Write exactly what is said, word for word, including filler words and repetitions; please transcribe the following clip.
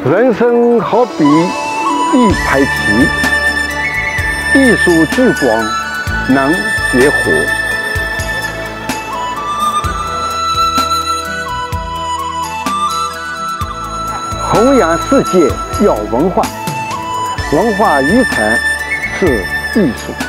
人生好比一排棋，艺术聚光能结合。弘扬世界要文化，文化遗产是艺术。